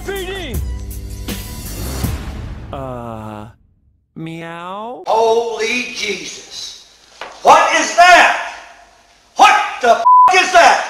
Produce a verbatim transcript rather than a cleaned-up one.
P D! Uh, meow? Holy Jesus. What is that? What the f*** is that?